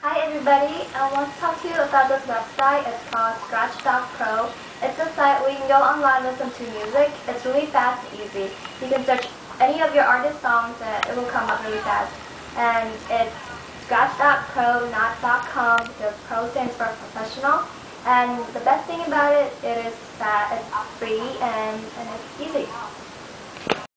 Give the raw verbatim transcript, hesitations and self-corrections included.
Hi everybody, I want to talk to you about this website. It's called scratch dot pro. It's a site where you can go online and listen to music. It's really fast and easy. You can search any of your artist songs and it will come up really fast. And it's scratch dot pro, not .com, because pro stands for professional. And the best thing about it, it is that it's free and, and it's easy.